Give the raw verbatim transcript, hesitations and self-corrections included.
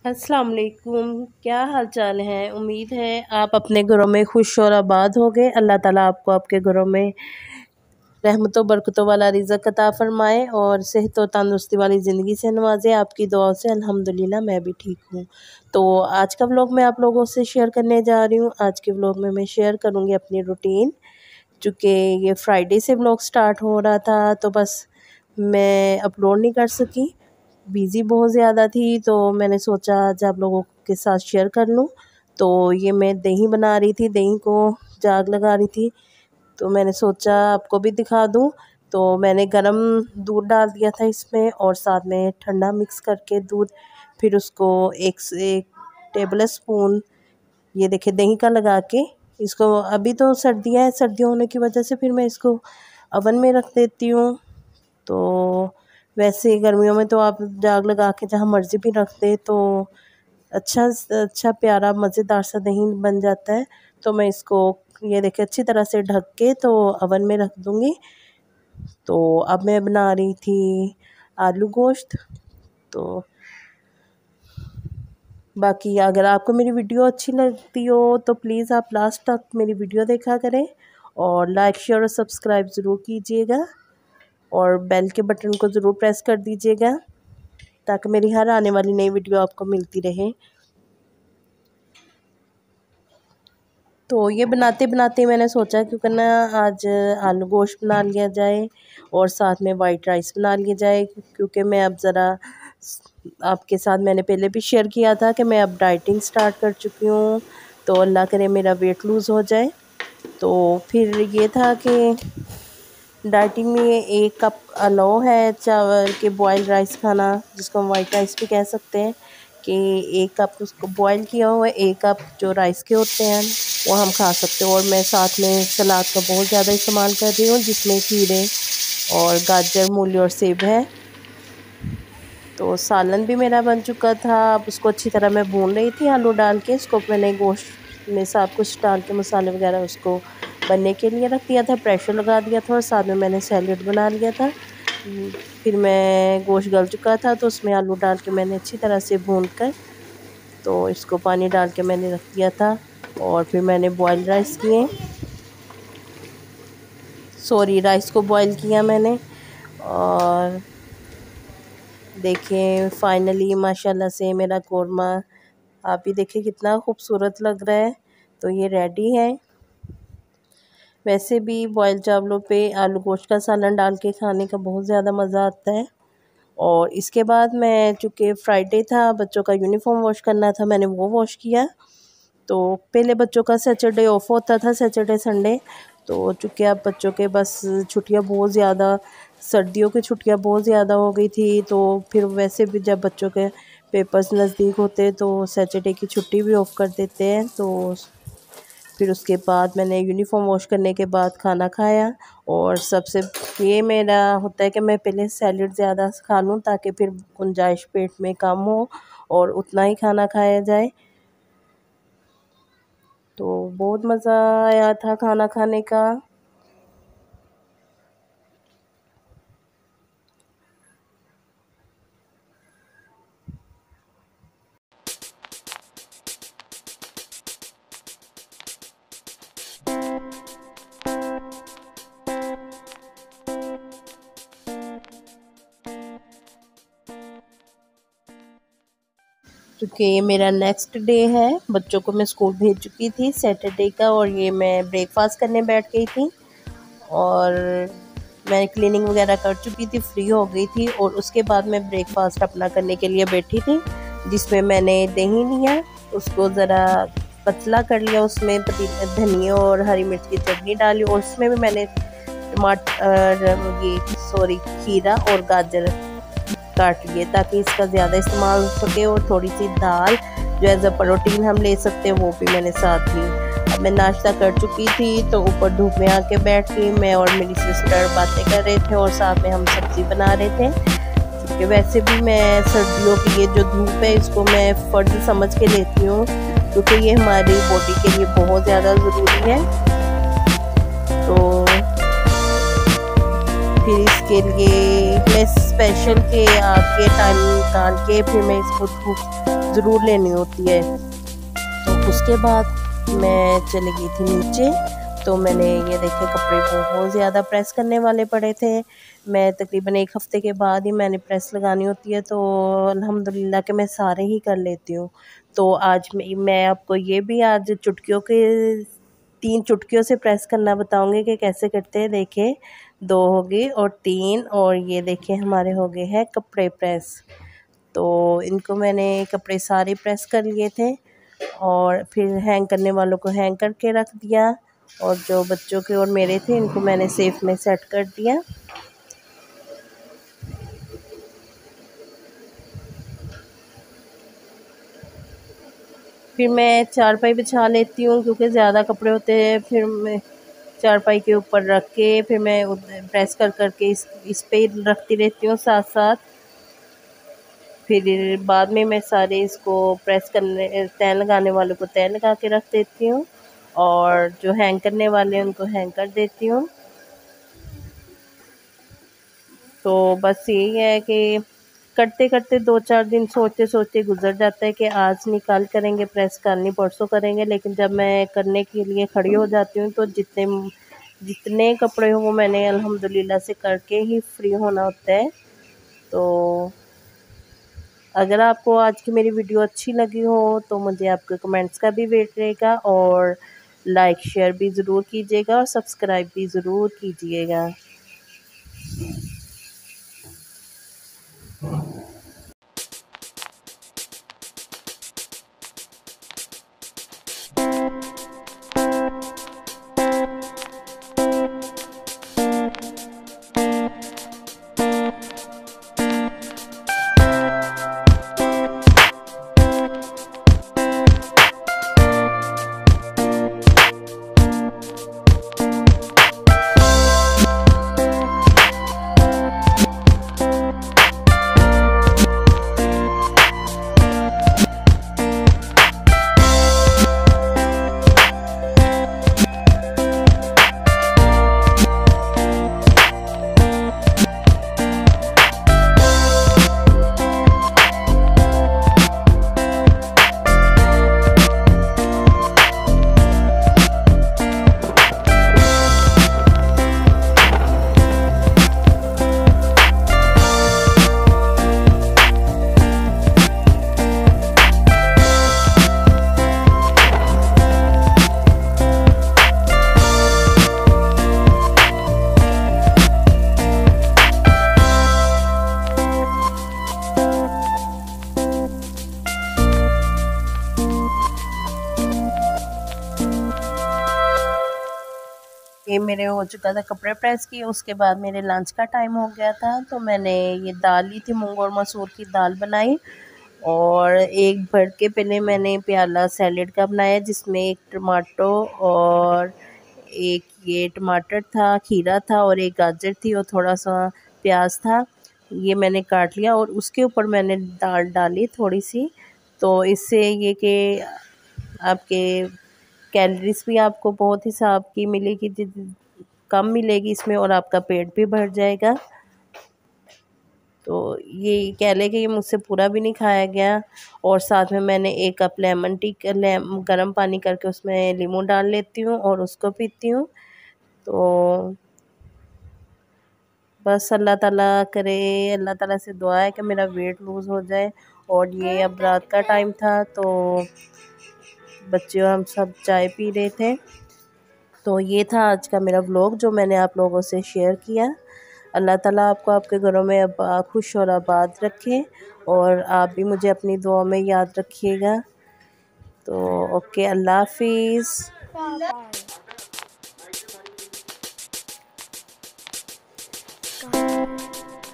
अस्सलाम वालेकुम। क्या हाल चाल है। उम्मीद है आप अपने घरों में खुश और आबाद हो गए। अल्लाह ताला आपको आपके घरों में रहमतों बरकतों वाला रिज़्क़ अता फ़रमाए और सेहत और तंदुरुस्ती वाली ज़िंदगी से नवाजे। आपकी दुआओं से अल्हम्दुलिल्लाह मैं भी ठीक हूँ। तो आज का व्लॉग मैं आप लोगों से शेयर करने जा रही हूँ। आज के व्लॉग में मैं शेयर करूँगी अपनी रूटीन, चूँकि ये फ्राइडे से व्लॉग स्टार्ट हो रहा था तो बस मैं अपलोड नहीं कर सकी, बिज़ी बहुत ज़्यादा थी। तो मैंने सोचा आज आप लोगों के साथ शेयर कर लूँ। तो ये मैं दही बना रही थी, दही को जाग लगा रही थी, तो मैंने सोचा आपको भी दिखा दूँ। तो मैंने गरम दूध डाल दिया था इसमें और साथ में ठंडा मिक्स करके दूध, फिर उसको एक से एक टेबल स्पून ये देखिए दही का लगा के इसको, अभी तो सर्दियाँ हैं, सर्दियों होने की वजह से फिर मैं इसको अवन में रख देती हूँ। तो वैसे गर्मियों में तो आप जाग लगा के जहाँ मर्ज़ी भी रख दे तो अच्छा अच्छा प्यारा मज़ेदार सा दही बन जाता है। तो मैं इसको ये देखिए अच्छी तरह से ढक के तो अवन में रख दूँगी। तो अब मैं बना रही थी आलू गोश्त। तो बाकी अगर आपको मेरी वीडियो अच्छी लगती हो तो प्लीज़ आप लास्ट तक मेरी वीडियो देखा करें और लाइक शेयर और सब्सक्राइब ज़रूर कीजिएगा और बेल के बटन को ज़रूर प्रेस कर दीजिएगा ताकि मेरी हर आने वाली नई वीडियो आपको मिलती रहे। तो ये बनाते बनाते मैंने सोचा क्यों करना आज आलू गोश्त बना लिया जाए और साथ में वाइट राइस बना लिया जाए, क्योंकि मैं अब ज़रा आपके साथ मैंने पहले भी शेयर किया था कि मैं अब डाइटिंग स्टार्ट कर चुकी हूँ। तो अल्लाह करे मेरा वेट लूज़ हो जाए। तो फिर ये था कि डाइटिंग में एक कप अलाउ है चावल के बॉयल राइस खाना, जिसको हम वाइट राइस भी कह सकते हैं, कि एक कप उसको बॉयल किया हुआ है, एक कप जो राइस के होते हैं वो हम खा सकते हैं। और मैं साथ में सलाद का बहुत ज़्यादा इस्तेमाल कर रही हूँ, जिसमें खीरे और गाजर, मूली और सेब है। तो सालन भी मेरा बन चुका था। अब उसको अच्छी तरह मैं भून रही थी आलू डाल के, इसको मैंने गोश्त में सब कुछ डाल के मसाले वगैरह उसको बनने के लिए रख दिया था, प्रेशर लगा दिया था और साथ में मैंने सैलेड बना लिया था। फिर मैं गोश्त गल चुका था तो उसमें आलू डाल के मैंने अच्छी तरह से भून कर तो इसको पानी डाल के मैंने रख दिया था। और फिर मैंने बॉयल राइस किए, सॉरी राइस को बॉयल किया मैंने। और देखें फाइनली माशाल्लाह से मेरा कोरमा आप भी देखिए कितना खूबसूरत लग रहा है। तो ये रेडी है। वैसे भी बॉयल चावलों पे आलू गोश्त का सालन डाल के खाने का बहुत ज़्यादा मज़ा आता है। और इसके बाद मैं चूँकि फ्राइडे था, बच्चों का यूनिफॉर्म वॉश करना था, मैंने वो वॉश किया। तो पहले बच्चों का सैटरडे ऑफ होता था, सैटरडे संडे। तो चूँकि अब बच्चों के बस छुट्टियां बहुत ज़्यादा, सर्दियों की छुट्टियां बहुत ज़्यादा हो गई थी। तो फिर वैसे भी जब बच्चों के पेपर्स नज़दीक होते तो सैटरडे की छुट्टी भी ऑफ कर देते हैं। तो फिर उसके बाद मैंने यूनिफॉर्म वॉश करने के बाद खाना खाया। और सबसे ये मेरा होता है कि मैं पहले सैलेड ज़्यादा खा लूँ ताकि फिर गुंजाइश पेट में कम हो और उतना ही खाना खाया जाए। तो बहुत मज़ा आया था खाना खाने का। क्योंकि ये मेरा नेक्स्ट डे है, बच्चों को मैं स्कूल भेज चुकी थी सैटरडे का और ये मैं ब्रेकफास्ट करने बैठ गई थी। और मैं क्लीनिंग वगैरह कर चुकी थी, फ्री हो गई थी। और उसके बाद मैं ब्रेकफास्ट अपना करने के लिए बैठी थी, जिसमें मैंने दही लिया, उसको ज़रा पतला कर लिया, उसमें धनिया और हरी मिर्च की चटनी डाली और उसमें भी मैंने टमाटर ये सॉरी खीरा और गाजर काट लिए ताकि इसका ज़्यादा इस्तेमाल हो सके। और थोड़ी सी दाल जो एज अ प्रोटीन हम ले सकते हैं वो भी मैंने साथ ली। अब मैं नाश्ता कर चुकी थी तो ऊपर धूप में आके बैठ गई, मैं और मेरी सिस्टर बातें कर रहे थे और साथ में हम सब्ज़ी बना रहे थे। क्योंकि वैसे भी मैं सर्दियों की ये जो धूप है इसको मैं फ़र्ज समझ के लेती हूँ, क्योंकि ये हमारी बॉडी के लिए बहुत ज़्यादा ज़रूरी है। तो फिर इसके लिए मैं स्पेशल के आपके टाइम निकाल के फिर मैं इसको ज़रूर लेनी होती है। तो उसके बाद मैं चली गई थी नीचे, तो मैंने ये देखे कपड़े बहुत ज़्यादा प्रेस करने वाले पड़े थे। मैं तकरीबन एक हफ़्ते के बाद ही मैंने प्रेस लगानी होती है, तो अल्हम्दुलिल्लाह कि मैं सारे ही कर लेती हूँ। तो आज मैं मैं आपको ये भी आज चुटकियों के तीन चुटकियों से प्रेस करना बताऊँगी कि कैसे करते हैं। देखिए, दो हो गए और तीन, और ये देखिए हमारे हो गए हैं कपड़े प्रेस। तो इनको मैंने कपड़े सारे प्रेस कर लिए थे और फिर हैंग करने वालों को हैंग करके रख दिया, और जो बच्चों के और मेरे थे इनको मैंने सेफ में सेट कर दिया। फिर मैं चारपाई बिछा लेती हूँ, क्योंकि ज़्यादा कपड़े होते हैं। फिर मैं चारपाई के ऊपर रख के फिर मैं प्रेस कर कर के इस इस पे रखती रहती हूँ साथ साथ। फिर बाद में मैं सारे इसको प्रेस करने तय लगाने वालों को तय लगा के रख देती हूँ, और जो हैंग करने वाले हैं उनको हैंग कर देती हूँ। तो बस यही है कि करते करते दो चार दिन सोचते सोचते गुजर जाता है कि आज नहीं कल करेंगे प्रेस, कल नहीं परसों करेंगे। लेकिन जब मैं करने के लिए खड़ी हो जाती हूँ तो जितने जितने कपड़े हो वो मैंने अल्हम्दुलिल्लाह से करके ही फ्री होना होता है। तो अगर आपको आज की मेरी वीडियो अच्छी लगी हो तो मुझे आपके कमेंट्स का भी वेट रहेगा, और लाइक शेयर भी ज़रूर कीजिएगा और सब्सक्राइब भी ज़रूर कीजिएगा। ये मेरे हो चुका था कपड़े प्रेस किए। उसके बाद मेरे लंच का टाइम हो गया था, तो मैंने ये दाल ली थी, मूंग और मसूर की दाल बनाई, और एक भर के पहले मैंने प्याला सैलेड का बनाया, जिसमें एक टमाटो और एक ये टमाटर था, खीरा था, और एक गाजर थी, और थोड़ा सा प्याज था। ये मैंने काट लिया और उसके ऊपर मैंने दाल डाली थोड़ी सी। तो इससे ये कि आपके कैलोरीज भी आपको बहुत हिसाब की मिलेगी, कम मिलेगी इसमें, और आपका पेट भी भर जाएगा। तो ये कह ले कि ये मुझसे पूरा भी नहीं खाया गया। और साथ में मैंने एक कप लेमन टी लेम गर्म पानी करके उसमें नींबू डाल लेती हूँ और उसको पीती हूँ। तो बस अल्लाह ताला करे, अल्लाह ताला से दुआ है कि मेरा वेट लूज़ हो जाए। और ये अब रात का टाइम था, तो बच्चे और हम सब चाय पी रहे थे। तो ये था आज का मेरा व्लॉग जो मैंने आप लोगों से शेयर किया। अल्लाह ताला आपको आपके घरों में अब खुश और आबाद रखे, और आप भी मुझे अपनी दुआ में याद रखिएगा। तो ओके, अल्लाह हाफिज़।